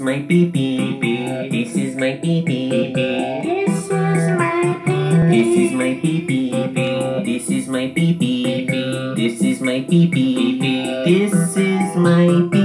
my pee pee. This is my pee pee. This is my pee. This is my pee pee. This is my pee pee. This is my pee pee. This is my pee